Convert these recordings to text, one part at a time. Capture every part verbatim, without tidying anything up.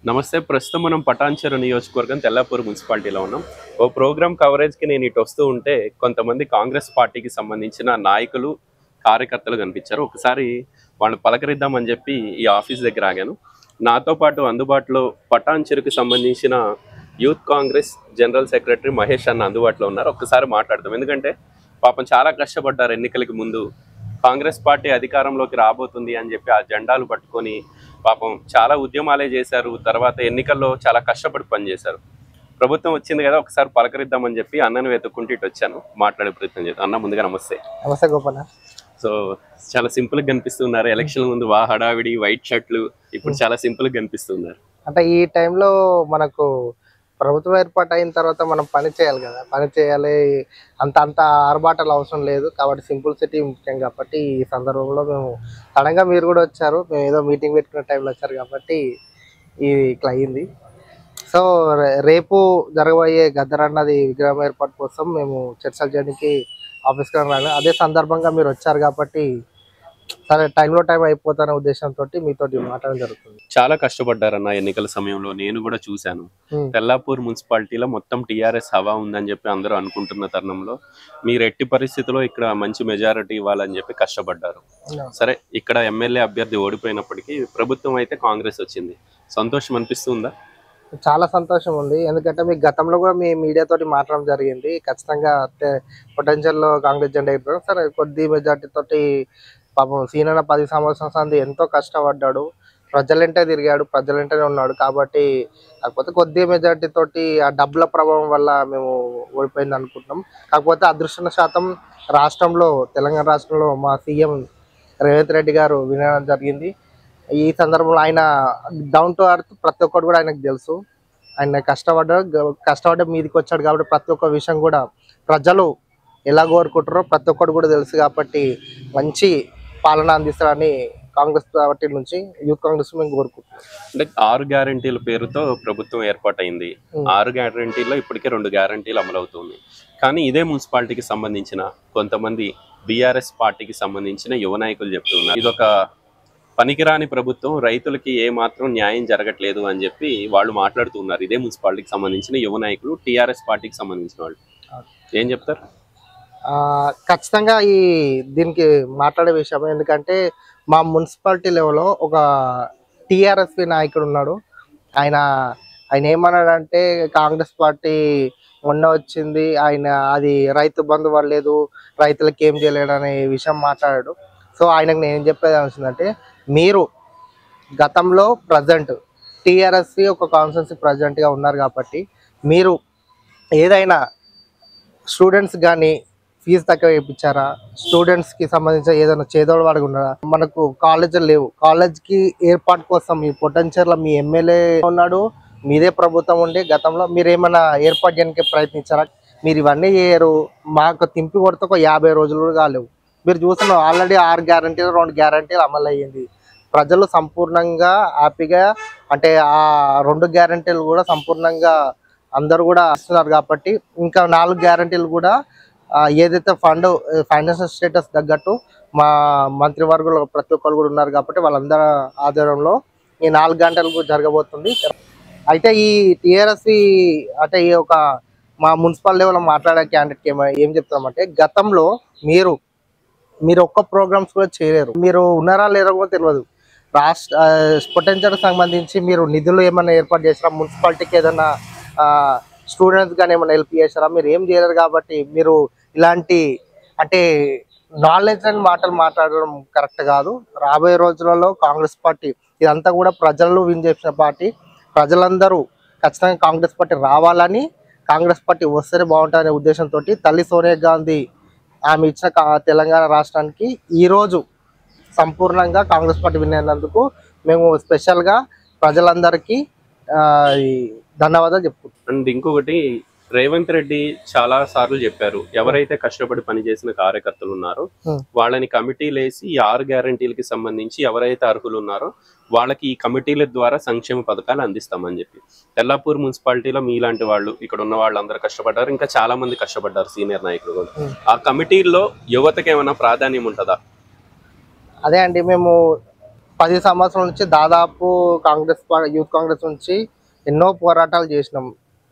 నమస్తే. ప్రస్తుతం మనం పటాన్చెరు నియోజకవర్గం తెల్లాపూర్ మున్సిపాలిటీలో ఉన్నాం. ఓ ప్రోగ్రామ్ కవరేజ్‌కి నేను ఇటు వస్తూ ఉంటే కొంతమంది కాంగ్రెస్ పార్టీకి సంబంధించిన నాయకులు, కార్యకర్తలు కనిపించారు. ఒకసారి వాళ్ళని పలకరిద్దామని చెప్పి ఈ ఆఫీస్ దగ్గర ఆగాను. నాతో పాటు అందుబాటులో పటాన్చెరుకి సంబంధించిన youth Congress general secretary Mahesh అన్న అందుబాటులో ఉన్నారు. ఒక్కసారి మాట్లాడదాం. ఎందుకంటే పాపం చాలా కష్టపడ్డారు ఎన్నికలకి ముందు. కాంగ్రెస్ పార్టీ అధికారంలోకి రాబోతుంది అని చెప్పి ఆ జెండాలు పట్టుకొని పాపం చాలా ఉద్యమాలే చేశారు. తర్వాత ఎన్నికల్లో చాలా కష్టపడి పనిచేశారు. ప్రభుత్వం వచ్చింది కదా, ఒకసారి పలకరిద్దామని చెప్పి అన్నను వెతుక్కుంటూ ఇటు వచ్చాను. మాట్లాడే ప్రయత్నం చేద్దాం. అన్న, ముందుగా నమస్తే. నమస్తే గోపన్న. సో చాలా సింపుల్గా కనిపిస్తున్నారు. ఎలక్షన్ ముందు వా హడావిడి వైట్ షర్ట్లు, ఇప్పుడు చాలా సింపుల్గా కనిపిస్తున్నారు. అంటే ఈ టైంలో మనకు ప్రభుత్వం ఏర్పాటు అయిన తర్వాత మనం పని చేయాలి కదా, పని చేయాలి. అంత అంత ఆర్భాటాలు అవసరం లేదు కాబట్టి సింపుల్ సిటీ ముఖ్యం. కాబట్టి ఈ సందర్భంలో మేము సడన్గా మీరు కూడా వచ్చారు, మేము ఏదో మీటింగ్ పెట్టుకునే టైంలో వచ్చారు కాబట్టి ఇది ఇట్లా అయ్యింది. సో రేపు జరగబోయే గద్దరన్నది విగ్రహం ఏర్పాటు కోసం మేము చర్చలు చేయడానికి ఆఫీస్కి రాను. అదే సందర్భంగా మీరు వచ్చారు కాబట్టి సరే టైంలో టైం అయిపోతానే ఉద్దేశంతో మీతో మాట్లాడడం జరుగుతుంది. చాలా కష్టపడ్డారన్న ఎన్నికల సమయంలో, నేను కూడా చూశాను. తెల్లాపూర్ మున్సిపాలిటీలో మొత్తం టీఆర్ఎస్ హవా ఉందని చెప్పి అందరూ అనుకుంటున్న తరుణంలో మీరు ఎట్టి పరిస్థితుల్లో ఇక్కడ మంచి మెజారిటీ ఇవ్వాలని చెప్పి కష్టపడ్డారు. సరే, ఇక్కడ ఎమ్మెల్యే అభ్యర్థి ఓడిపోయినప్పటికీ ప్రభుత్వం అయితే కాంగ్రెస్ వచ్చింది. సంతోషం అనిపిస్తుందా? చాలా సంతోషం ఉంది. ఎందుకంటే మీ గతంలో కూడా మీ మీడియా తోటి మాట్లాడడం జరిగింది. ఖచ్చితంగా పొటెన్షియల్లో కాంగ్రెస్ జెండా అయిపోయారు. సరే, కొద్ది మెజార్టీ తోటి పాపం సీనన్న పది సంవత్సరాల సంది ఎంతో కష్టపడ్డాడు, ప్రజలంటే తిరిగాడు, ప్రజలంటేనే ఉన్నాడు. కాబట్టి కాకపోతే కొద్ది మెజార్టీ తోటి ఆ డబ్బుల ప్రభావం వల్ల మేము ఓడిపోయింది అనుకుంటున్నాం. కాకపోతే అదృష్ట శాతం రాష్ట్రంలో, తెలంగాణ రాష్ట్రంలో మా సీఎం రేవంత్ రెడ్డి గారు వినడం జరిగింది. ఈ సందర్భంలో ఆయన డౌన్ టు అర్త్, ప్రతి ఒక్కటి కూడా ఆయనకు తెలుసు. ఆయన కష్టపడ్డాడు, కష్టపడ్డ మీదికి వచ్చాడు కాబట్టి ప్రతి ఒక్క విషయం కూడా ప్రజలు ఎలా కోరుకుంటారో ప్రతి ఒక్కటి కూడా తెలుసు. కాబట్టి మంచి పాలన అందిస్తారని కాంగ్రెస్ పార్టీ నుంచి, యూత్ కాంగ్రెస్ మేము కోరుకుంటున్నాం. అంటే ఆరు గ్యారంటీల పేరుతో ప్రభుత్వం ఏర్పాటైంది. ఆరు గ్యారంటీల్లో ఇప్పటికే రెండు గ్యారంటీలు అమలవుతుంది. కానీ ఇదే మున్సిపాలిటీకి సంబంధించిన కొంతమంది బీఆర్ఎస్ పార్టీకి సంబంధించిన యువ నాయకులు చెప్తున్నారు, ఇదొక పనికిరాని ప్రభుత్వం, రైతులకి ఏ మాత్రం న్యాయం జరగట్లేదు అని చెప్పి వాళ్ళు మాట్లాడుతున్నారు. ఇదే మున్సిపాలిటీకి సంబంధించిన యువ నాయకులు, టీఆర్ఎస్ పార్టీకి సంబంధించిన వాళ్ళు ఏం చెప్తారు? ఖచ్చితంగా ఈ దీనికి మాట్లాడే విషయం. ఎందుకంటే మా మున్సిపాలిటీ లెవెల్లో ఒక టీఆర్ఎస్పీ నాయకుడు ఉన్నాడు. ఆయన ఆయన ఏమన్నాడంటే కాంగ్రెస్ పార్టీ మొన్న వచ్చింది, ఆయన అది రైతు బంధు పడలేదు, రైతులకు ఏం చేయలేడు అనే విషయం మాట్లాడాడు. సో ఆయనకు నేను చెప్పేది ఏమవుతుందంటే, మీరు గతంలో ప్రజెంట్ టీఆర్ఎస్పీ ఒక కాన్స్టిట్యున్సీ ప్రెసిడెంట్గా ఉన్నారు కాబట్టి మీరు ఏదైనా స్టూడెంట్స్ కానీ ఫీజు తక్కువ వేయించారా? స్టూడెంట్స్కి సంబంధించిన ఏదైనా చేదోడు వాడిగా ఉన్నారా? మనకు కాలేజీలు లేవు. కాలేజ్కి ఏర్పాటు కోసం మీ పొటెన్షియల్లో మీ ఎమ్మెల్యే ఉన్నాడు, మీదే ప్రభుత్వం ఉండి గతంలో మీరు ఏమైనా ఏర్పాటు చేయడానికి ప్రయత్నించారా? మీరు ఇవన్నీ చేయరు. మాకు తింపి కొడితే ఒక యాభై రోజులు కూడా కాలేవు. మీరు చూస్తున్న ఆల్రెడీ ఆరు గ్యారంటీలు, రెండు గ్యారంటీలు అమలు అయ్యింది. ప్రజలు సంపూర్ణంగా హ్యాపీగా, అంటే ఆ రెండు గ్యారంటీలు కూడా సంపూర్ణంగా అందరూ కూడా ఇస్తున్నారు. కాబట్టి ఇంకా నాలుగు గ్యారంటీలు కూడా ఏదైతే ఫండ్ ఫైనాన్షియల్ స్టేటస్ తగ్గట్టు మా మంత్రివర్గులు ప్రతి ఒక్కరు కూడా ఉన్నారు కాబట్టి వాళ్ళందరి ఆధ్వర్యంలో ఈ నాలుగు గంటలకు జరగబోతుంది. అయితే ఈ టీఆర్ఎస్సీ అంటే ఈ ఒక మా మున్సిపల్ లెవెల్లో మాట్లాడే క్యాండిడేట్కి ఏమో ఏం చెప్తామంటే, గతంలో మీరు మీరు ఒక్క ప్రోగ్రామ్స్ కూడా చేయలేరు. మీరు ఉన్నారా లేరో కూడా తెలియదు. రాష్ట్ర పొటెన్షియల్కి సంబంధించి మీరు నిధులు ఏమైనా ఏర్పాటు చేసారా? మున్సిపాలిటీకి ఏదైనా స్టూడెంట్స్ కానీ ఏమైనా హెల్ప్ చేశారా? మీరు ఏం చేయలేరు. కాబట్టి మీరు ఇలాంటి అంటే నాలెడ్జ్ అని మాటలు మాట్లాడడం కరెక్ట్ కాదు. రాబోయే రోజులలో కాంగ్రెస్ పార్టీ ఇదంతా కూడా ప్రజలు విన్ చేసిన పార్టీ. ప్రజలందరూ ఖచ్చితంగా కాంగ్రెస్ పార్టీ రావాలని, కాంగ్రెస్ పార్టీ వస్తేనే బాగుంటుందనే ఉద్దేశంతో తల్లి సోనియా గాంధీ ఆమె ఇచ్చిన తెలంగాణ రాష్ట్రానికి ఈరోజు సంపూర్ణంగా కాంగ్రెస్ పార్టీ విన్ అయినందుకు మేము స్పెషల్గా ప్రజలందరికీ ధన్యవాదాలు చెప్పుకుంటాం. అండ్ ఇంకొకటి, రేవంత్ రెడ్డి చాలా సార్లు చెప్పారు, ఎవరైతే కష్టపడి పనిచేసిన కార్యకర్తలు ఉన్నారో వాళ్ళని కమిటీలు వేసి ఈ ఆరు గ్యారంటీలకి సంబంధించి ఎవరైతే అర్హులు ఉన్నారో వాళ్ళకి ఈ కమిటీల ద్వారా సంక్షేమ పథకాలు అందిస్తామని చెప్పి. తెల్లాపూర్ మున్సిపాలిటీలో మీలాంటి వాళ్ళు, ఇక్కడ ఉన్న వాళ్ళందరూ కష్టపడ్డారు, ఇంకా చాలా మంది కష్టపడ్డారు సీనియర్ నాయకులు కూడా. ఆ కమిటీల్లో యువతకి ఏమైనా ప్రాధాన్యం ఉంటుందా? అదే అండి, మేము పది సంవత్సరాల నుంచి దాదాపు కాంగ్రెస్ యూత్ కాంగ్రెస్ నుంచి ఎన్నో పోరాటాలు చేసినాం.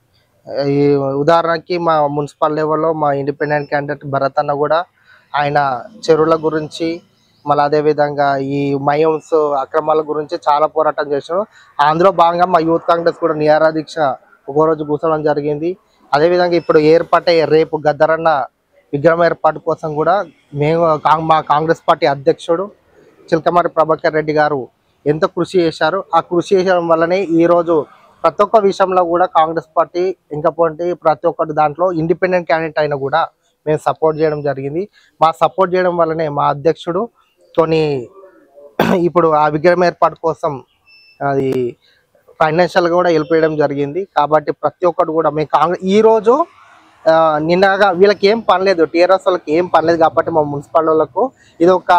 ఈ ఉదాహరణకి మా మున్సిపల్ లెవెల్లో మా ఇండిపెండెంట్ క్యాండిడేట్ భరత్ అన్న కూడా ఆయన చెరువుల గురించి, మళ్ళీ అదేవిధంగా ఈ మయమ్స్ అక్రమాల గురించి చాలా పోరాటం చేసాం. అందులో భాగంగా మా యూత్ కాంగ్రెస్ కూడా నిరాహార దీక్ష ఒక రోజు కూర్చోవడం జరిగింది. అదేవిధంగా ఇప్పుడు ఏర్పాటే రేపు గద్దరన్న విగ్రహం ఏర్పాటు కోసం కూడా మేము మా కాంగ్రెస్ పార్టీ అధ్యక్షుడు చిలకమర్రి ప్రభాకర్ రెడ్డి గారు ఎంత కృషి చేశారు. ఆ కృషి చేయడం వల్లనే ఈరోజు ప్రతి ఒక్క విషయంలో కూడా కాంగ్రెస్ పార్టీ ఇంకా పోటీ ప్రతి ఒక్కటి దాంట్లో ఇండిపెండెంట్ క్యాండిడేట్ అయినా కూడా మేము సపోర్ట్ చేయడం జరిగింది. మా సపోర్ట్ చేయడం వల్లనే మా అధ్యక్షుడు కొన్ని ఇప్పుడు ఆ విగ్రహం ఏర్పాటు కోసం అది ఫైనాన్షియల్గా కూడా హెల్ప్ చేయడం జరిగింది. కాబట్టి ప్రతి ఒక్కటి కూడా మేము కాంగ్రెస్ ఈరోజు నిన్నగా వీళ్ళకి ఏం పనిలేదు, టీఆర్ఎస్ వాళ్ళకి ఏం పనిలేదు కాబట్టి మా మున్సిపల్ వాళ్ళకు ఇది ఒక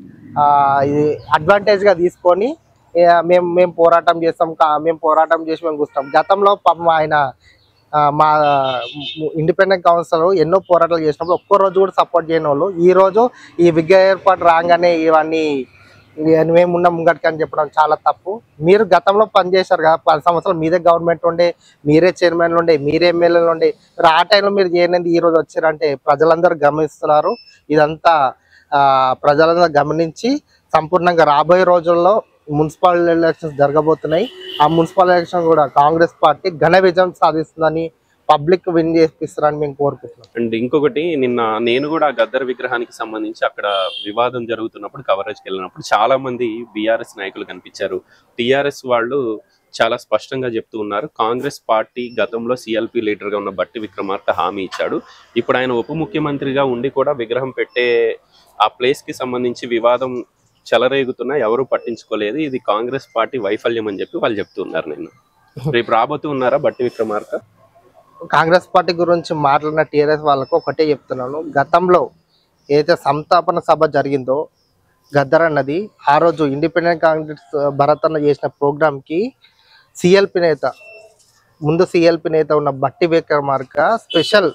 ఇది అడ్వాంటేజ్గా తీసుకొని మేము మేము పోరాటం చేస్తాం, మేము పోరాటం చేసి మేము కూర్చుంటాం. గతంలో పాపం ఆయన మా ఇండిపెండెంట్ కౌన్సిలర్ ఎన్నో పోరాటాలు చేసినప్పుడు ఒక్కో రోజు కూడా సపోర్ట్ చేయని వాళ్ళు ఈరోజు ఈ విగ్రహ ఏర్పాటు రాగానే ఇవన్నీ మేము ఉన్న ముంగటికి అని చెప్పడం చాలా తప్పు. మీరు గతంలో పనిచేశారు కదా, పది సంవత్సరాలు మీదే గవర్నమెంట్ ఉండే, మీరే చైర్మన్లు ఉండే, మీరే ఎమ్మెల్యేలు ఉండే, మీరు ఆ టైంలో మీరు చేయనిది ఈ రోజు వచ్చారంటే ప్రజలందరూ గమనిస్తున్నారు. ఇదంతా ప్రజలందరూ గమనించి సంపూర్ణంగా రాబోయే రోజుల్లో మున్సిపల్ ఎలక్షన్స్ జరగబోతున్నాయి. ఆ మున్సిపల్ ఎలక్షన్ కూడా కాంగ్రెస్ పార్టీ ఘన విజయం సాధిస్తుందని పబ్లిక్ విన్ చేపిస్తారని మేము కోరుకుంటున్నాం. అండ్ ఇంకొకటి, నిన్న నేను కూడా గద్దర్ విగ్రహానికి సంబంధించి అక్కడ వివాదం జరుగుతున్నప్పుడు కవరేజ్కి వెళ్ళినప్పుడు చాలా మంది బీఆర్ఎస్ నాయకులు కనిపించారు. టీఆర్ఎస్ వాళ్ళు చాలా స్పష్టంగా చెప్తూ ఉన్నారు, కాంగ్రెస్ పార్టీ గతంలో సిఎల్పి లీడర్గా ఉన్న బట్టి విక్రమార్క హామీ ఇచ్చాడు, ఇప్పుడు ఆయన ఉప ముఖ్యమంత్రిగా ఉండి కూడా విగ్రహం పెట్టే ఆ ప్లేస్కి సంబంధించి వివాదం చెలరేగుతున్నా ఎవరు పట్టించుకోలేదు, ఇది కాంగ్రెస్ పార్టీ వైఫల్యం అని చెప్పి వాళ్ళు చెప్తున్నారు. నేను రేపు రాబోతూ ఉన్నారా బట్టి విక్రమార్క? కాంగ్రెస్ పార్టీ గురించి మాట్లాడిన టీఆర్ఎస్ వాళ్ళకు ఒకటే చెప్తున్నాను, గతంలో ఏదైతే సంతాపన సభ జరిగిందో గద్దర్ అన్నది ఆ రోజు ఇండిపెండెంట్ కాంగ్రెస్ భరత్ అన్న చేసిన ప్రోగ్రామ్కి సిఎల్పి నేత ముందు సిఎల్పి నేత ఉన్న బట్టి విక్రమార్క స్పెషల్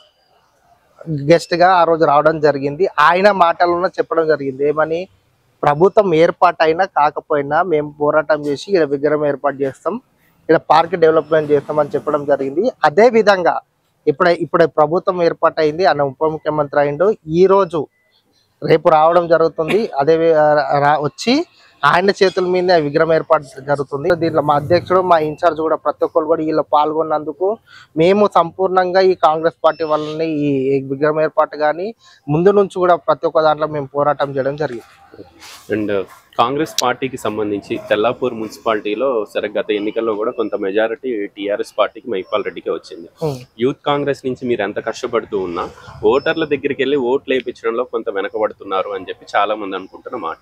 గెస్ట్గా ఆ రోజు రావడం జరిగింది. ఆయన మాటలను చెప్పడం జరిగింది ఏమని, ప్రభుత్వం ఏర్పాటైనా కాకపోయినా మేము పోరాటం చేసి ఇక్కడ విగ్రహం ఏర్పాటు చేస్తాం, ఇక్కడ పార్క్ డెవలప్మెంట్ చేస్తామని చెప్పడం జరిగింది. అదే విధంగా ఇప్పుడే ఇప్పుడే ప్రభుత్వం ఏర్పాటైంది, ఆయన ఉప ముఖ్యమంత్రి అయిండు, ఈ రోజు రేపు రావడం జరుగుతుంది. అదే వచ్చి ఆయన చేతుల మీద విగ్రహం ఏర్పాటు జరుగుతుంది. దీంట్లో మా అధ్యక్షుడు మా ఇన్ఛార్జ్ కూడా ప్రతి ఒక్కరు కూడా వీళ్ళు పాల్గొన్నందుకు మేము సంపూర్ణంగా ఈ కాంగ్రెస్ పార్టీ వాళ్ళని ఈ విగ్రహం ఏర్పాటు కానీ ముందు నుంచి కూడా ప్రతి ఒక్క దాంట్లో మేము పోరాటం చేయడం జరిగింది. అండ్ కాంగ్రెస్ పార్టీకి సంబంధించి తెల్లాపూర్ మున్సిపాలిటీలో సరే గత ఎన్నికల్లో కూడా కొంత మెజారిటీ టీఆర్ఎస్ పార్టీకి మైపాల్ రెడ్డికే వచ్చింది. యూత్ కాంగ్రెస్ నుంచి మీరు ఎంత కష్టపడుతూ ఉన్నా ఓటర్ల దగ్గరికి వెళ్ళి ఓట్లు వేయించడంలో కొంత వెనకబడుతున్నారు అని చెప్పి చాలా మంది అనుకుంటున్న మాట.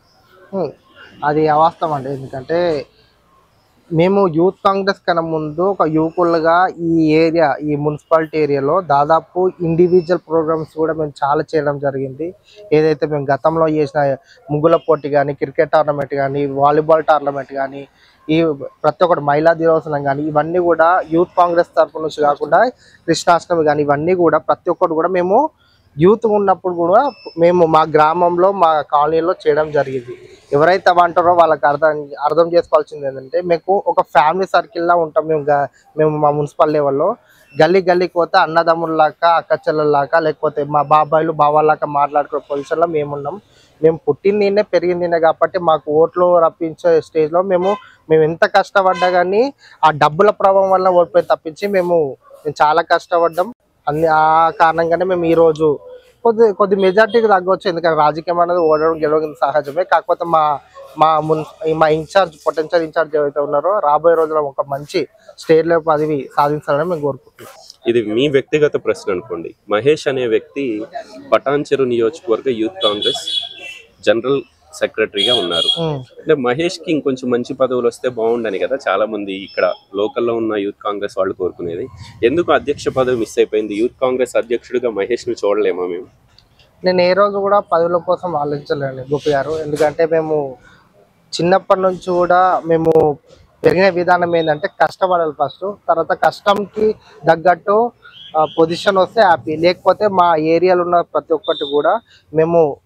అది అవాస్తవం అండి. ఎందుకంటే మేము యూత్ కాంగ్రెస్ కన్నా ముందు ఒక యువకులుగా ఈ ఏరియా ఈ మున్సిపాలిటీ ఏరియాలో దాదాపు ఇండివిజువల్ ప్రోగ్రామ్స్ కూడా మేము చాలా చేయడం జరిగింది. ఏదైతే మేము గతంలో చేసిన ముగ్గుల పోటీ కానీ, క్రికెట్ టోర్నమెంట్ కానీ, వాలీబాల్ టోర్నమెంట్ కానీ, ఈ ప్రతి ఒక్కటి మహిళా దినోత్సవం కానీ ఇవన్నీ కూడా యూత్ కాంగ్రెస్ తరఫు నుంచి కాకుండా కృష్ణాష్టమి కానీ ఇవన్నీ కూడా ప్రతి ఒక్కటి కూడా మేము యూత్ ఉన్నప్పుడు కూడా మేము మా గ్రామంలో మా కాలనీలో చేయడం జరిగింది. ఎవరైతే అవంటారో వాళ్ళకి అర్థం అర్థం చేసుకోవాల్సింది ఏంటంటే మీకు ఒక ఫ్యామిలీ సర్కిల్లా ఉంటాం. మేము మేము మా మున్సిపల్ లెవెల్లో గల్లీ గల్లీకి పోతే అన్నదమ్ముల్లాగా అక్క చెల్లెల్లాగా లేకపోతే మా బాబాయిలు బావాళ్ళాగా మాట్లాడుకునే పొజిషన్లో మేమున్నాం. మేము పుట్టిందినే పెరిగిందినే కాబట్టి మాకు ఓట్లు రప్పించే స్టేజ్లో మేము మేము ఎంత కష్టపడ్డా కానీ ఆ డబ్బుల ప్రభావం వల్ల ఓడిపోయి తప్పించి మేము మేము చాలా కష్టపడ్డాం. అన్ని ఆ కారణంగానే మేము ఈరోజు కొద్ది కొద్ది మెజార్టీకి తగ్గవచ్చు. ఎందుకంటే రాజకీయం అనేది ఓడడం గెలవడం సహజమే. కాకపోతే మా మా మున్ మా ఇన్ఛార్జ్ పొటెన్షియల్ ఇన్ఛార్జ్ ఏవైతే ఉన్నారో రాబోయే రోజుల్లో ఒక మంచి స్టేట్ లెవెల్ పదవి సాధించాలని మేము కోరుకుంటున్నాం. ఇది మీ వ్యక్తిగత ప్రశ్న అనుకోండి. మహేష్ అనే వ్యక్తి పటాన్చెరు నియోజకవర్గ యూత్ కాంగ్రెస్ జనరల్ సెక్రటరీగా ఉన్నారు. అంటే మహేష్ కి ఇంకొంచెం మంచి పదవులు వస్తే బాగుండని కదా చాలా మంది ఇక్కడ లోకల్లో ఉన్న యూత్ కాంగ్రెస్ వాళ్ళు కోరుకునేది. ఎందుకు అధ్యక్ష పదవి మిస్ అయిపోయింది? యూత్ కాంగ్రెస్ అధ్యక్షుడిగా మహేష్ ని చూడలేమా మేము? నేను ఏ రోజు కూడా పదవుల కోసం ఆలోచించలేండి గోపి గారు. ఎందుకంటే మేము చిన్నప్పటి నుంచి కూడా మేము పెరిగిన విధానం ఏంటంటే కష్టపడాలి ఫస్ట్, తర్వాత కష్టంకి తగ్గట్టు పొజిషన్ వస్తే హ్యాపీ, లేకపోతే మా ఏరియాలో ఉన్న ప్రతి ఒక్కటి కూడా మేము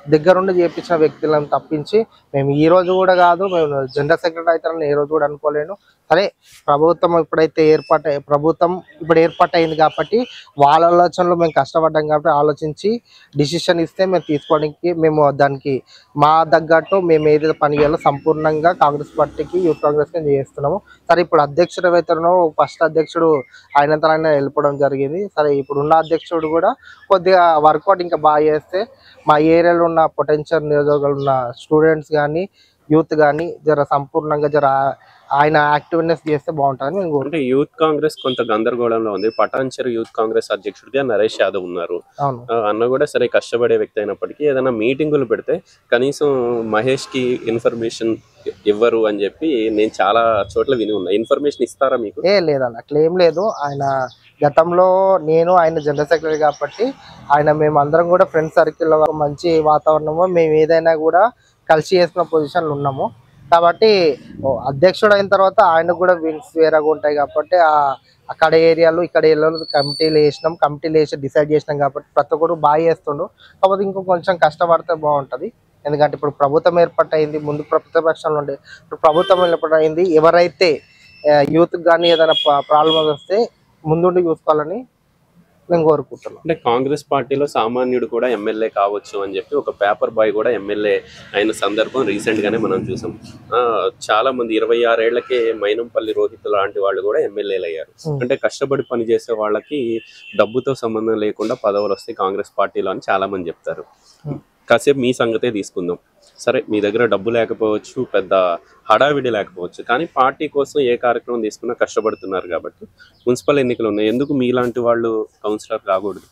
దగ్గరుండి చేపించిన వ్యక్తులను తప్పించి మేము ఈ రోజు కూడా కాదు, మేము జనరల్ సెక్రటరీ అవుతారని ఏ రోజు కూడా అనుకోలేను. సరే, ప్రభుత్వం ఇప్పుడైతే ఏర్పాటు ప్రభుత్వం ఇప్పుడు ఏర్పాటు అయింది కాబట్టి వాళ్ళ ఆలోచనలో మేము కష్టపడ్డాం కాబట్టి ఆలోచించి డిసిషన్ ఇస్తే మేము తీసుకోవడానికి మేము దానికి మా తగ్గట్టు మేము ఏదైతే పని చేయాలో సంపూర్ణంగా కాంగ్రెస్ పార్టీకి యూత్ కాంగ్రెస్ కి చేస్తున్నాము. సరే, ఇప్పుడు అధ్యక్షుడు ఎవరైతున్నారో ఫస్ట్ అధ్యక్షుడు ఆయనంతా ఆయన వెళ్ళిపోవడం జరిగింది. సరే, ఇప్పుడు ఉన్న అధ్యక్షుడు కూడా కొద్దిగా వర్కౌట్ ఇంకా బాగా చేస్తే మా ఏరియాలో ఉన్న పొటెన్షియల్ నియోజకవర్గాలు ఉన్న స్టూడెంట్స్ కానీ యూత్ కానీ జర సంపూర్ణంగా జర ఆయన యాక్టివ్నెస్ చేస్తే బాగుంటుందని మేము అంటే యూత్ కాంగ్రెస్ కొంత గందరగోళంలో ఉంది. పటాన్చెరు యూత్ కాంగ్రెస్ అధ్యక్షుడిగా నరేష్ యాదవ్ ఉన్నారు. అవును ఆ, అన్న కూడా సరే కష్టపడే వ్యక్తి అయినప్పటికీ ఏదైనా మీటింగులు పెడితే కనీసం మహేష్ కి ఇన్ఫర్మేషన్ ఇవ్వరు అని చెప్పి నేను చాలా చోట్ల విని ఉన్నా. ఇన్ఫర్మేషన్ ఇస్తారా మీకు? ఏ లేదన్న, అట్లా ఏం లేదు. ఆయన గతంలో నేను ఆయన జనరల్ సెక్రటరీ కాబట్టి ఆయన మేము అందరం కూడా ఫ్రెండ్ సర్కిల్లో మంచి వాతావరణము మేము ఏదైనా కూడా కలిసి చేసిన పొజిషన్లో ఉన్నాము. కాబట్టి ఓ అధ్యక్షుడు అయిన తర్వాత ఆయనకు కూడా వింగ్స్ వేరేగా ఉంటాయి కాబట్టి ఆ అక్కడ ఏరియాలో ఇక్కడ ఏరియాలో కమిటీలు వేసినాం, కమిటీలు వేసి డిసైడ్ చేసినాం కాబట్టి ప్రతి ఒక్కరు బాగా చేస్తుండు. కాకపోతే ఇంకో కొంచెం కష్టపడితే బాగుంటుంది. ఎందుకంటే ఇప్పుడు ప్రభుత్వం ఏర్పాటైంది, ముందు ప్రతిపక్షంలో ఉండే ఇప్పుడు ప్రభుత్వం ఏర్పాటైంది. ఎవరైతే యూత్ కానీ ఏదైనా ప్రాబ్లమ్స్ వస్తే ముందుండి చూసుకోవాలని నేను కోరుకుంటున్నాను. అంటే కాంగ్రెస్ పార్టీలో సామాన్యుడు కూడా ఎమ్మెల్యే కావచ్చు అని చెప్పి ఒక పేపర్ బాయ్ కూడా ఎమ్మెల్యే అయిన సందర్భం రీసెంట్ గానే మనం చూసాం. ఆ చాలా మంది ఇరవై ఆరేళ్లకే మైనంపల్లి రోహిత్ లాంటి వాళ్ళు కూడా ఎమ్మెల్యేలు అయ్యారు. అంటే కష్టపడి పనిచేసే వాళ్ళకి డబ్బుతో సంబంధం లేకుండా పదవులు వస్తాయి కాంగ్రెస్ పార్టీలో అని చాలా మంది చెప్తారు. కాసేపు మీ సంగతే తీసుకుందాం. సరే, మీ దగ్గర డబ్బు లేకపోవచ్చు, పెద్ద హడావిడి లేకపోవచ్చు, కానీ పార్టీ కోసం ఏ కార్యక్రమం తీసుకున్నా కష్టపడుతున్నారు కాబట్టి మున్సిపల్ ఎన్నికలు ఉన్నాయి. ఎందుకు మీలాంటి వాళ్ళు కౌన్సిలర్ కాకూడదు?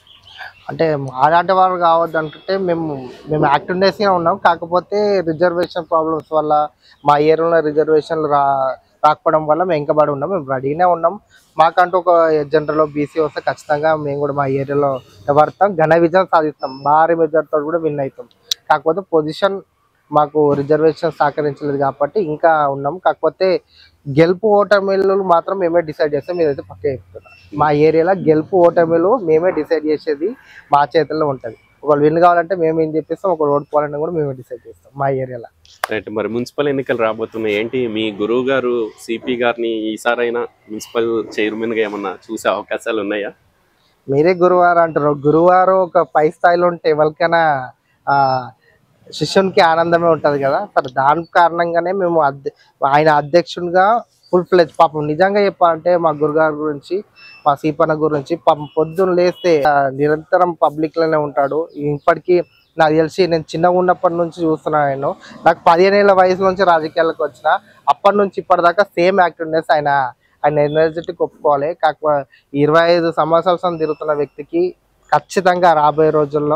అంటే అలాంటి వారు కావద్దు అంటే మేము మేము యాక్టివ్నెస్గా ఉన్నాం. కాకపోతే రిజర్వేషన్ ప్రాబ్లమ్స్ వల్ల మా ఏరియాలో రిజర్వేషన్లు రా రాకపోవడం వల్ల మేము వెంకబడి ఉన్నాం. మేము రెడీనే ఉన్నాం. మాకంటూ ఒక జనరల్లో బీసీ వస్తే ఖచ్చితంగా మేము కూడా మా ఏరియాలో ఎవరితాం ఘన విజయం సాధిస్తాం. భారీ మెజార్టీతో కూడా విన్ అవుతాం. కాకపోతే పొజిషన్ మాకు రిజర్వేషన్ సహకరించలేదు కాబట్టి ఇంకా ఉన్నాం. కాకపోతే గెలుపు ఓటమిలు మాత్రం మేమే డిసైడ్ చేస్తాం. మీరైతే పక్క చెప్తున్నా, మా ఏరియాలో గెలుపు ఓటమిలు మేమే డిసైడ్ చేసేది మా చేతుల్లో ఉంటుంది. ఒకళ్ళు విన్ కావాలంటే మేము ఏం చెప్పిస్తాం, ఒకళ్ళు ఓడిపోవాలంటే కూడా మేమే డిసైడ్ చేస్తాం మా ఏరియాలో. రైట్. మరి మున్సిపల్ ఎన్నికలు రాబోతున్నాయి, ఏంటి మీ గురువు గారు సిపి గారిని ఈసారైనా మున్సిపల్ చైర్మన్ గా ఏమన్నా చూసే అవకాశాలు ఉన్నాయా? మీరే గురువారు అంటారు. గురువారు ఒక పై స్థాయిలో ఉంటే ఎవరికైనా ఆ శిష్యునికి ఆనందమే ఉంటుంది కదా. సరే, దాని కారణంగానే మేము అధ్య ఆయన అధ్యక్షునిగా ఫుల్ ఫ్లెజ్ పాపం నిజంగా చెప్పాలంటే మా గురుగారి గురించి, మా సీపన్న గురించి పాపం పొద్దున్న లేస్తే నిరంతరం పబ్లిక్ లోనే ఉంటాడు. ఇప్పటికీ నాకు తెలిసి నేను చిన్నగా ఉన్నప్పటి నుంచి చూస్తున్నాను. నేను నాకు పదిహేను ఏళ్ళ వయసు నుంచి రాజకీయాలకు వచ్చిన అప్పటి నుంచి ఇప్పటిదాకా సేమ్ యాక్టివ్నెస్ ఆయన ఆయన ఎనర్జెటిక్ ఒప్పుకోవాలి. కాకపోతే ఇరవై ఐదు సంవత్సరాలు తిరుగుతున్న వ్యక్తికి ఖచ్చితంగా రాబోయే రోజుల్లో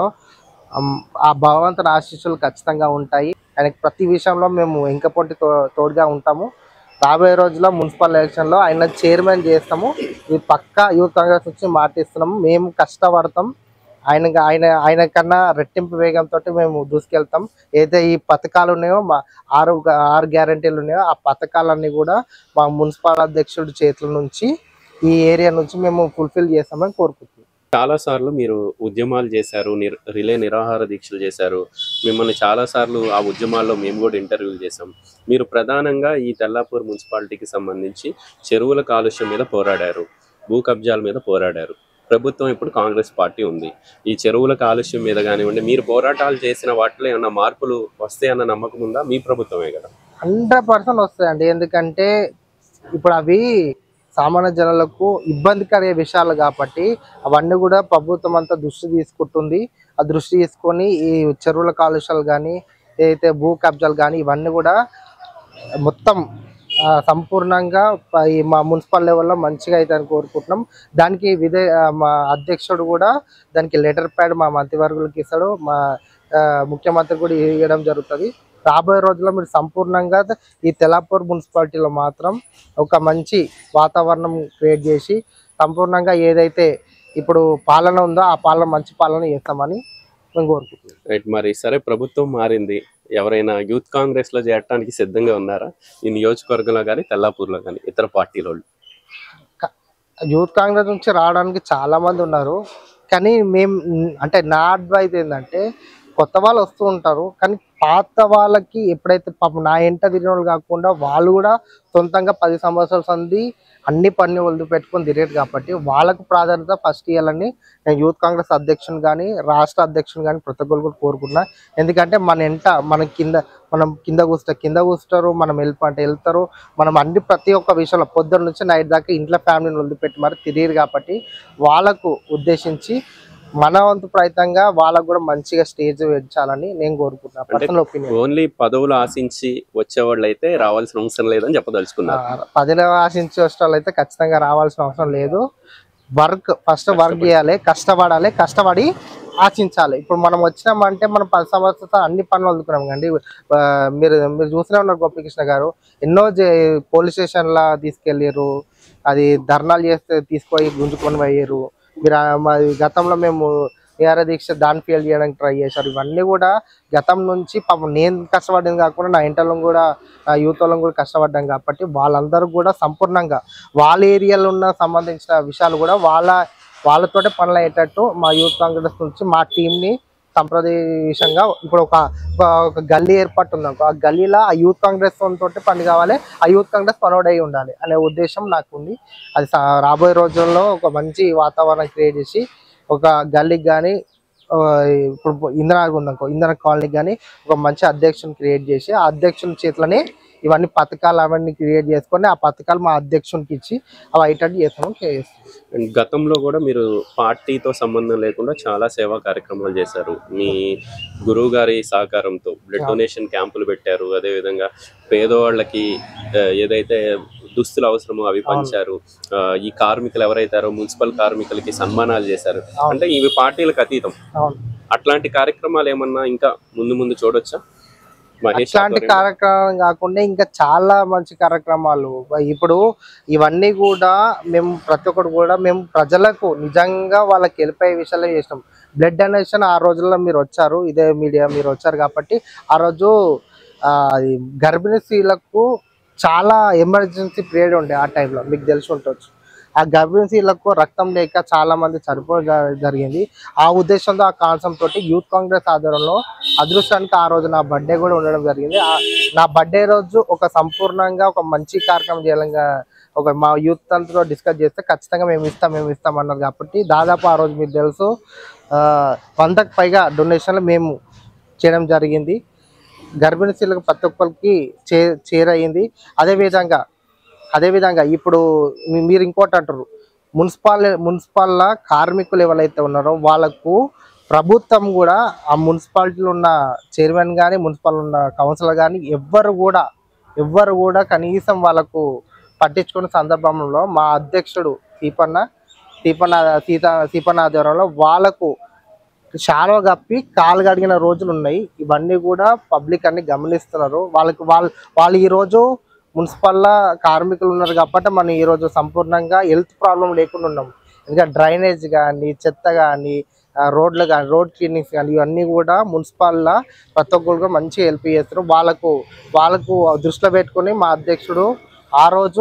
ఆ భగవంతుని ఆశీస్సులు ఖచ్చితంగా ఉంటాయి. ఆయనకి ప్రతి విషయంలో మేము ఇంకపోటి తో తోడుగా ఉంటాము. రాబోయే రోజుల్లో మున్సిపల్ ఎలక్షన్లో ఆయన చైర్మన్ చేస్తాము. ఇది పక్కా యూత్ కాంగ్రెస్ నుంచి మాటిస్తున్నాము. మేము కష్టపడతాం. ఆయన ఆయన ఆయన కన్నా రెట్టింపు వేగంతో మేము దూసుకెళ్తాం. ఏదైతే ఈ పథకాలు ఉన్నాయో, మా ఆరు ఆరు గ్యారంటీలు ఉన్నాయో ఆ పథకాలన్నీ కూడా మా మున్సిపల్ అధ్యక్షుడి చేతుల నుంచి ఈ ఏరియా నుంచి మేము ఫుల్ఫిల్ చేస్తామని కోరుకుంటున్నాం. చాలా సార్లు మీరు ఉద్యమాలు చేశారు, రిలే నిరాహార దీక్షలు చేశారు. మిమ్మల్ని చాలా సార్లు ఆ ఉద్యమాల్లో మేము కూడా ఇంటర్వ్యూలు చేసాం. మీరు ప్రధానంగా ఈ తెల్లాపూర్ మున్సిపాలిటీకి సంబంధించి చెరువుల కాలుష్యం మీద పోరాడారు, భూ కబ్జాల మీద పోరాడారు. ప్రభుత్వం ఇప్పుడు కాంగ్రెస్ పార్టీ ఉంది. ఈ చెరువుల కాలుష్యం మీద కానివ్వండి, మీరు పోరాటాలు చేసిన వాటిలో ఏమన్నా మార్పులు వస్తాయన్న నమ్మకం ఉందా? మీ ప్రభుత్వమే కదా. హండ్రెడ్ పర్సెంట్ వస్తాయండి. ఎందుకంటే ఇప్పుడు అవి సామాన్య జనాలకు ఇబ్బందికర విషయాలు కాబట్టి అవన్నీ కూడా ప్రభుత్వం అంతా దృష్టి తీసుకుంటుంది. ఆ దృష్టి తీసుకొని ఈ చెరువుల కాలుష్యాలు కానీ, ఏదైతే భూ కబ్జాలు కానీ ఇవన్నీ కూడా మొత్తం సంపూర్ణంగా ఈ మా మున్సిపల్ లెవెల్లో మంచిగా అయితే అని కోరుకుంటున్నాం. దానికి విదే మా అధ్యక్షుడు కూడా దానికి లెటర్ ప్యాడ్ మా మంత్రివర్గులకు ఇస్తాడు, మా ముఖ్యమంత్రి కూడా ఇవ్వడం జరుగుతుంది. రాబోయే రోజుల్లో మీరు సంపూర్ణంగా ఈ తెల్లాపూర్ మున్సిపాలిటీలో మాత్రం ఒక మంచి వాతావరణం క్రియేట్ చేసి సంపూర్ణంగా ఏదైతే ఇప్పుడు పాలన ఉందో ఆ పాలన మంచి పాలన చేస్తామని మేము కోరుకుంటున్నాం. రైట్. మరి సరే, ప్రభుత్వం మారింది, ఎవరైనా యూత్ కాంగ్రెస్ లో చేరడానికి సిద్ధంగా ఉన్నారా? ఈ నియోజకవర్గంలో కానీ తెల్లాపూర్లో కానీ ఇతర పార్టీల వాళ్ళు? యూత్ కాంగ్రెస్ నుంచి రావడానికి చాలా మంది ఉన్నారు. కానీ మేము అంటే నా అడ్వైజ్ ఏంటంటే కొత్త వాళ్ళు వస్తూ ఉంటారు, కానీ పాత వాళ్ళకి ఎప్పుడైతే పాపం నా ఎంట తిరిగిన వాళ్ళు కాకుండా వాళ్ళు కూడా సొంతంగా పది సంవత్సరాల సంది అన్ని పని వదిలి పెట్టుకొని తిరిగారు కాబట్టి వాళ్ళకు ప్రాధాన్యత ఫస్ట్ ఇవ్వాలని నేను యూత్ కాంగ్రెస్ అధ్యక్షుని కానీ రాష్ట్ర అధ్యక్షుని కానీ ప్రతి ఒక్కరు కూడా కోరుకున్నా. ఎందుకంటే మన ఎంట మనం కింద మనం కింద కూర్చుంటే కింద కూర్చుంటారు, మనం వెళ్ళి అంటే వెళ్తారు, మనం అన్ని ప్రతి ఒక్క విషయంలో పొద్దున్న నుంచి నైట్ దాకా ఇంట్లో ఫ్యామిలీని వదిలిపెట్టి మరి తిరిగారు కాబట్టి వాళ్ళకు ఉద్దేశించి మన వంతు ప్రయత్నంగా వాళ్ళకు కూడా మంచిగా స్టేజ్ పెంచాలని నేను కోరుకుంటున్నా. Personal opinion. ఓన్లీ పదవులు ఆశించి వచ్చేవాళ్ళు అయితే రావాల్సిన అవసరం లేదని చెప్పదలుచుకున్నారు. పదవులు ఆశించి వచ్చే వాళ్ళు అయితే ఖచ్చితంగా రావాల్సిన అవసరం లేదు. వర్క్ ఫస్ట్ వర్క్ చేయాలి, కష్టపడాలి, కష్టపడి ఆశించాలి. ఇప్పుడు మనం వచ్చినామంటే మనం పది సంవత్సరాలు అన్ని పనులు వదులుకున్నాం కండి. మీరు మీరు చూస్తూనే ఉన్నారు గోపికృష్ణ గారు ఎన్నో పోలీస్ స్టేషన్లా తీసుకెళ్ళారు, అది ధర్నాలు చేస్తే తీసుకొని గుంజుకొని పోయారు. మీరు గతంలో మేము నిహార దీక్ష దాన్ని ఫెయిల్ చేయడానికి ట్రై చేశారు. ఇవన్నీ కూడా గతం నుంచి పాపం నేను కష్టపడింది కాకుండా నా ఇంటర్లో కూడా నా యూత్ వాళ్ళం కూడా కష్టపడ్డాం కాబట్టి వాళ్ళందరూ కూడా సంపూర్ణంగా వాళ్ళ ఏరియాలో ఉన్న సంబంధించిన విషయాలు కూడా వాళ్ళ వాళ్ళతోటే పనులు అయ్యేటట్టు మా యూత్ కాంగ్రెస్ నుంచి మా టీంని సంప్రదేశంగా ఇప్పుడు ఒక ఒక గల్లీ ఏర్పాటు ఉందనుకో, ఆ గల్లీలో ఆ యూత్ కాంగ్రెస్ తోటి పని కావాలి, ఆ యూత్ కాంగ్రెస్ పనోడై ఉండాలి అనే ఉద్దేశం నాకు ఉంది. అది రాబోయే రోజుల్లో ఒక మంచి వాతావరణం క్రియేట్ చేసి ఒక గల్లీకి కానీ ఇప్పుడు ఇందిరా ఉందనుకో ఇందిరా కాలనీకి కానీ ఒక మంచి అధ్యక్షుని క్రియేట్ చేసి ఆ అధ్యక్షుని చేతులనే ఇవన్నీ పథకాలు అవన్నీ క్రియేట్ చేసుకొని ఆ పథకాలు మా అధ్యక్షునికి ఇచ్చి అవి అయ్యేటట్టు చేస్తాము. గతంలో కూడా మీరు పార్టీతో సంబంధం లేకుండా చాలా సేవా కార్యక్రమాలు చేశారు. మీ గురువు గారి సహకారంతో బ్లడ్ డొనేషన్ క్యాంపులు పెట్టారు, అదేవిధంగా పేదవాళ్ళకి ఏదైతే దుస్తులు అవసరమో అవి పంచారు, ఈ కార్మికులు ఎవరైతారో మున్సిపల్ కార్మికులకి సన్మానాలు చేశారు. అంటే ఇవి పార్టీలకు అతీతం. అట్లాంటి కార్యక్రమాలు ఏమన్నా ఇంకా ముందు ముందు చూడొచ్చా? అట్లాంటి కార్యక్రమం కాకుండా ఇంకా చాలా మంచి కార్యక్రమాలు ఇప్పుడు ఇవన్నీ కూడా మేము ప్రతి ఒక్కరు కూడా మేము ప్రజలకు నిజంగా వాళ్ళకి వెళ్ళిపోయే విషయాలు చేసినాం. బ్లడ్ డొనేషన్ ఆ రోజుల్లో మీరు వచ్చారు, ఇదే మీడియా మీరు వచ్చారు కాబట్టి ఆ రోజు గర్భిణీ స్త్రీలకు చాలా ఎమర్జెన్సీ పీరియడ్ ఉండే ఆ టైంలో మీకు తెలిసి ఉండొచ్చు. ఆ గర్భిణీలకు రక్తం లేక చాలా మంది చనిపోవడం జరిగింది. ఆ ఉద్దేశంతో ఆ కాన్సెప్ట్ తోటి యూత్ కాంగ్రెస్ ఆధ్వర్యంలో అదృష్టానికి ఆ రోజు నా బర్త్డే కూడా ఉండడం జరిగింది. నా బర్త్డే రోజు ఒక సంపూర్ణంగా ఒక మంచి కార్యక్రమం చేయాలంగా ఒక మా యూత్ అంతా డిస్కస్ చేస్తే ఖచ్చితంగా మేము ఇస్తాం మేము ఇస్తాం అన్నారు కాబట్టి దాదాపు ఆ రోజు మీకు తెలుసు వందకు పైగా డొనేషన్లు మేము చేయడం జరిగింది. గర్భిణీ స్త్రీలకు ప్రతి ఒక్కరికి చే చేరయింది. అదేవిధంగా అదేవిధంగా ఇప్పుడు మీరు ఇంకోటి అంటారు, మున్సిపల్ మున్సిపల్ కార్మికులు ఎవరైతే ఉన్నారో వాళ్ళకు ప్రభుత్వం కూడా ఆ మున్సిపాలిటీలో ఉన్న చైర్మన్ కానీ మున్సిపల్ ఉన్న కౌన్సిలర్ కానీ ఎవ్వరు కూడా ఎవ్వరు కూడా కనీసం వాళ్ళకు పట్టించుకున్న సందర్భంలో మా అధ్యక్షుడు సీపన్న సీపన్న సీత సీపన్న ఆధ్వర్యంలో వాళ్ళకు శాలువ కప్పి కాలు కడిగిన రోజులు ఉన్నాయి. ఇవన్నీ కూడా పబ్లిక్ అన్ని గమనిస్తున్నారు. వాళ్ళకి వాళ్ళు వాళ్ళు ఈరోజు మున్సిపల్లో కార్మికులు ఉన్నారు కాబట్టి మనం ఈరోజు సంపూర్ణంగా హెల్త్ ప్రాబ్లం లేకుండా ఉన్నాం. ఎందుకంటే డ్రైనేజ్ కానీ చెత్త కానీ రోడ్లు కానీ రోడ్ క్లీనింగ్స్ కానీ ఇవన్నీ కూడా మున్సిపల్లో ప్రతి ఒక్కరు మంచిగా హెల్ప్ చేస్తారు. వాళ్ళకు వాళ్ళకు దృష్టిలో పెట్టుకుని మా అధ్యక్షుడు ఆ రోజు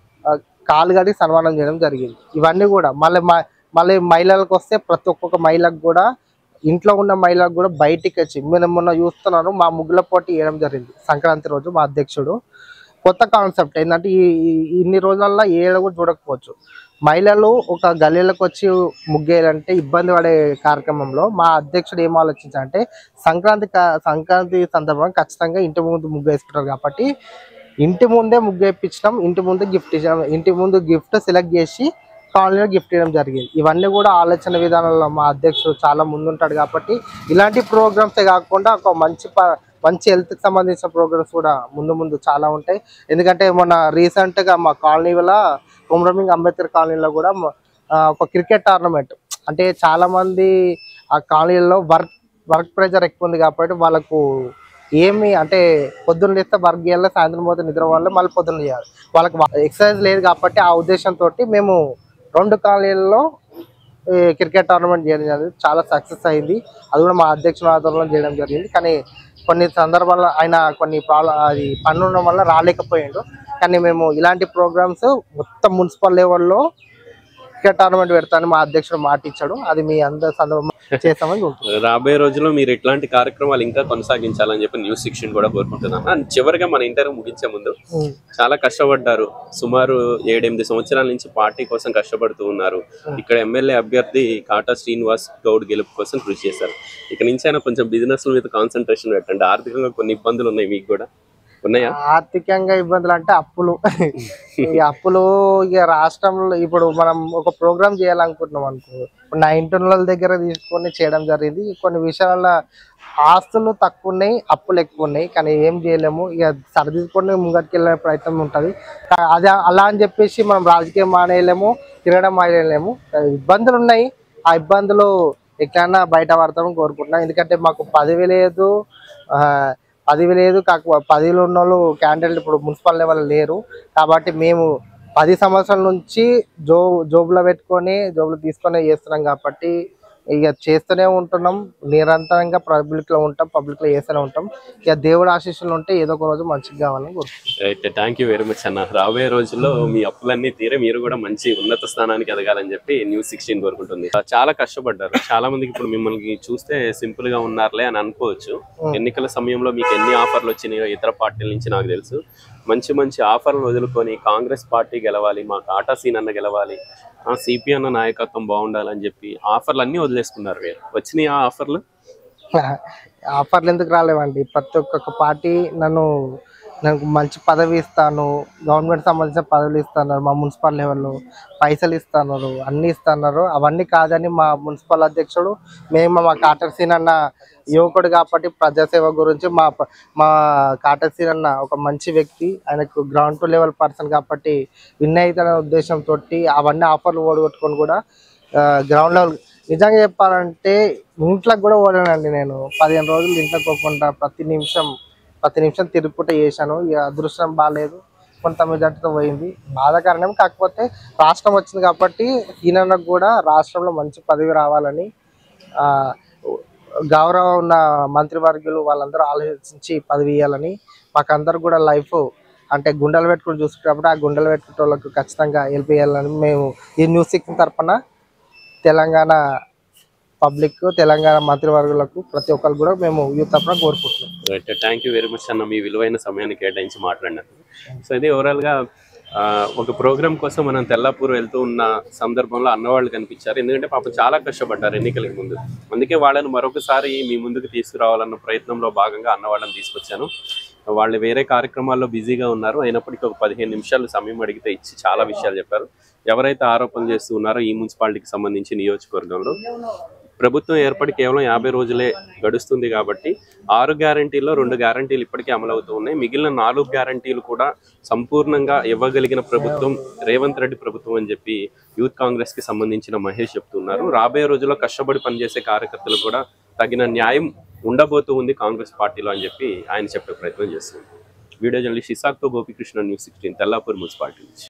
కాలు కడిగి సన్మానం చేయడం జరిగింది. ఇవన్నీ కూడా మళ్ళీ మళ్ళీ మహిళలకు వస్తే ప్రతి ఒక్కొక్క మహిళకు కూడా ఇంట్లో ఉన్న మహిళలకు కూడా బయటికి వచ్చి మేము మొన్న చూస్తున్నాను మా ముగ్గుల పోటీ వేయడం జరిగింది సంక్రాంతి రోజు. మా అధ్యక్షుడు కొత్త కాన్సెప్ట్ ఏంటంటే ఈ ఇన్ని రోజుల్లో ఏడ కూడా చూడకపోవచ్చు, మహిళలు ఒక గల్లీలకు వచ్చి ముగ్గేయాలంటే ఇబ్బంది పడే కార్యక్రమంలో మా అధ్యక్షుడు ఏం ఆలోచించాలంటే సంక్రాంతి సంక్రాంతి సందర్భంగా ఖచ్చితంగా ఇంటి ముందు ముగ్గు వేసుకుంటారు కాబట్టి ఇంటి ముందే ముగ్గు వేయించడం, ఇంటి ముందు గిఫ్ట్ ఇచ్చడం, ఇంటి ముందు గిఫ్ట్ సెలెక్ట్ చేసి కాలనీలో గిఫ్ట్ ఇవ్వడం జరిగింది. ఇవన్నీ కూడా ఆలోచన విధానంలో మా అధ్యక్షుడు చాలా ముందుంటాడు కాబట్టి ఇలాంటి ప్రోగ్రామ్సే కాకుండా ఒక మంచి మంచి హెల్త్కి సంబంధించిన ప్రోగ్రామ్స్ కూడా ముందు ముందు చాలా ఉంటాయి. ఎందుకంటే మొన్న రీసెంట్గా మా కాలనీ వల్ల కొమరంభీం అంబేద్కర్ కాలనీలో కూడా ఒక క్రికెట్ టోర్నమెంట్ అంటే చాలామంది ఆ కాలనీలో వర్క్ వర్క్ ప్రెషర్ ఎక్కువ ఉంది కాబట్టి వాళ్ళకు ఏమి అంటే పొద్దున్న లేస్తే వర్క్ చేయాలి, సాయంత్రం పోతే నిద్ర వాళ్ళు మళ్ళీ పొద్దున్న చేయాలి, వాళ్ళకి ఎక్సర్సైజ్ లేదు కాబట్టి ఆ ఉద్దేశంతో మేము రెండు కాలనీలలో క్రికెట్ టోర్నమెంట్ చేయడం జరిగింది. చాలా సక్సెస్ అయింది. అది కూడా మా అధ్యక్షుల ఆధ్వర్యంలో చేయడం జరిగింది. కానీ కొన్ని సందర్భాల్లో ఆయన కొన్ని ప్రాబ్లం అది పన్ను ఉండడం వల్ల రాలేకపోయాడు. కానీ మేము ఇలాంటి ప్రోగ్రామ్స్ మొత్తం మున్సిపల్ లెవెల్లో క్రికెట్ టోర్నమెంట్ పెడతాను మా అధ్యక్షుడు మాట ఇచ్చాడు. అది మీ అందరి సందర్భం చేస్తామని ఉంటుంది. రాబోయే రోజుల్లో మీరు ఇట్లాంటి కార్యక్రమాలు ఇంకా కొనసాగించాలని చెప్పి న్యూస్ శిక్షణ కూడా కోరుకుంటున్నాను. అండ్ చివరిగా మన ఇంటర్వ్యూ ముగించే ముందు చాలా కష్టపడ్డారు, సుమారు ఏడెనిమిది సంవత్సరాల నుంచి పార్టీ కోసం కష్టపడుతూ ఉన్నారు. ఇక్కడ ఎమ్మెల్యే అభ్యర్థి కాటా శ్రీనివాస్ గౌడ్ గెలుపు కోసం కృషి చేశారు. ఇక నుంచి అయినా కొంచెం బిజినెస్ మీద కాన్సన్ట్రేషన్ పెట్టండి. ఆర్థికంగా కొన్ని ఇబ్బందులు ఉన్నాయి, మీకు కూడా ఉన్నాయా? ఆర్థికంగా ఇబ్బందులు అంటే అప్పులు ఈ అప్పులు ఇక రాష్ట్రంలో ఇప్పుడు మనం ఒక ప్రోగ్రామ్ చేయాలనుకుంటున్నాం అనుకో, ఇప్పుడు నా ఇంటర్నల దగ్గర తీసుకొని చేయడం జరిగింది. కొన్ని విషయాల ఆస్తులు తక్కువ ఉన్నాయి, అప్పులు ఎక్కువ ఉన్నాయి, కానీ ఏం చేయలేము. ఇక సరిదిద్దుకొని ముంగటికి వెళ్ళే ప్రయత్నం ఉంటుంది. అదే అలా అని చెప్పేసి మనం రాజకీయం మానేయలేము, తిరగడం మానేయలేము. ఇబ్బందులు ఉన్నాయి, ఆ ఇబ్బందులు ఎట్లన్నా బయట పడతామని కోరుకుంటున్నాం. ఎందుకంటే మాకు పదవి లేదు, పదవి లేదు, కాకపోతే పదవిలో ఉన్న వాళ్ళు క్యాండిడేట్ ఇప్పుడు మున్సిపల్ లెవెల్ లేరు. కాబట్టి మేము పది సంవత్సరాల నుంచి జో జోబులో పెట్టుకొని జోబులు తీసుకొని చేస్తున్నాం. కాబట్టి ఇక చేస్తూనే ఉంటున్నాం, నిరంతరంగా పబ్లిక్ లో ఉంటాం, పబ్లిక్ లో చేస్తూనే ఉంటాం. ఇక దేవుడు ఆశీస్సులు ఉంటే ఏదో ఒక రోజు మంచిగా కావాలని కోరుకుంటున్నాం. థ్యాంక్ యూ వెరీ మచ్ అన్న. రాబోయే రోజుల్లో మీ అప్పులన్నీ తీరే మీరు కూడా మంచి ఉన్నత స్థానానికి ఎదగాలని చెప్పి న్యూస్ సిక్స్టీన్ కోరుకుంటుంది. చాలా కష్టపడ్డారు. చాలా మందికి ఇప్పుడు మిమ్మల్ని చూస్తే సింపుల్ గా ఉన్నారులే అని అనుకోవచ్చు. ఎన్నికల సమయంలో మీకు ఎన్ని ఆఫర్లు వచ్చినాయో ఇతర పార్టీల నుంచి నాకు తెలుసు. మంచి మంచి ఆఫర్లు వదులుకొని కాంగ్రెస్ పార్టీ గెలవాలి, మా కాటా సీన్ అన్న గెలవాలి, సిపి అన్న నాయకత్వం బాగుండాలని చెప్పి ఆఫర్లు అన్ని వదిలేసుకున్నారు. మీరు వచ్చినాయి ఆ ఆఫర్లు? ఆఫర్లు ఎందుకు రాలేవండి? ప్రతి ఒక్క పార్టీ నన్ను నాకు మంచి పదవి ఇస్తాను, గవర్నమెంట్ సంబంధించిన పదవులు ఇస్తున్నారు, మా మున్సిపల్ లెవెల్లో పైసలు ఇస్తున్నారు, అన్ని ఇస్తున్నారు. అవన్నీ కాదని మా మున్సిపల్ అధ్యక్షుడు మేము మా కాటర్సీన్ అన్న యువకుడు కాబట్టి ప్రజాసేవ గురించి మా మా కాటర్సీన్ అన్న ఒక మంచి వ్యక్తి, ఆయనకు గ్రౌండ్ టు లెవెల్ పర్సన్ కాబట్టి విన్ అవుతున్న ఉద్దేశంతో అవన్నీ ఆఫర్లు ఓడగొట్టుకొని కూడా గ్రౌండ్ లెవెల్ నిజంగా చెప్పాలంటే ఇంట్లోకి కూడా ఓడానండి. నేను పదిహేను రోజులు ఇంట్లోకి పోకుండా ప్రతి నిమిషం ప్రతి నిమిషం తిరుగుకుంటే చేశాను. ఇక అదృష్టం బాగాలేదు, కొంత మెజార్టీతో పోయింది, బాధాకరణం. కాకపోతే రాష్ట్రం వచ్చింది కాబట్టి ఈయనకు కూడా రాష్ట్రంలో మంచి పదవి రావాలని గౌరవం ఉన్న మంత్రివర్గులు వాళ్ళందరూ ఆలోచించి పదవి ఇవ్వాలని, మాకందరూ కూడా లైఫ్ అంటే గుండెలు పెట్టుకుని చూసుకున్నప్పుడు ఆ గుండెలు పెట్టుకునే వాళ్ళకు ఖచ్చితంగా హెల్ప్ చేయాలని మేము ఈ న్యూస్ సిక్స్ తరఫున తెలంగాణ పబ్లిక్, తెలంగాణ మంత్రివర్గులకు ప్రతి ఒక్కరు కూడా మేము యూత్ తరఫున కోరుకుంటున్నాం. Right, thank you very much అన్న, మీ విలువైన సమయాన్ని కేటాయించి మాట్లాడినారు. సో ఇది ఓవరాల్గా ఒక ప్రోగ్రామ్ కోసం మనం తెల్లాపూర్ వెళ్తూ ఉన్న సందర్భంలో అన్నవాళ్ళు కనిపించారు. ఎందుకంటే పాపం చాలా కష్టపడ్డారు ఎన్నికలకు ముందు. అందుకే వాళ్ళని మరొకసారి మీ ముందుకు తీసుకురావాలన్న ప్రయత్నంలో భాగంగా అన్నవాళ్ళని తీసుకొచ్చాను. వాళ్ళు వేరే కార్యక్రమాల్లో బిజీగా ఉన్నారు, అయినప్పటికీ ఒక పదిహేను నిమిషాలు సమయం అడిగితే ఇచ్చి చాలా విషయాలు చెప్పారు. ఎవరైతే ఆరోపణలు చేస్తూ ఉన్నారో ఈ మున్సిపాలిటీకి సంబంధించి నియోజకవర్గంలో ప్రభుత్వం ఏర్పడి కేవలం యాభై రోజులే గడుస్తుంది కాబట్టి ఆరు గ్యారంటీల్లో రెండు గ్యారంటీలు ఇప్పటికే అమలవుతూ ఉన్నాయి. మిగిలిన నాలుగు గ్యారంటీలు కూడా సంపూర్ణంగా ఇవ్వగలిగిన ప్రభుత్వం రేవంత్ రెడ్డి ప్రభుత్వం అని చెప్పి యూత్ కాంగ్రెస్ కి సంబంధించిన మహేష్ చెప్తున్నారు. రాబోయే రోజుల్లో కష్టపడి పనిచేసే కార్యకర్తలు కూడా తగిన న్యాయం ఉండబోతూ ఉంది కాంగ్రెస్ పార్టీలో అని చెప్పి ఆయన చెప్పే ప్రయత్నం చేస్తున్నారు. వీడియో జర్నలిస్ట్ ఇసాక్తో Gopikrishna, news sixteen, Tellapur municipality నుంచి.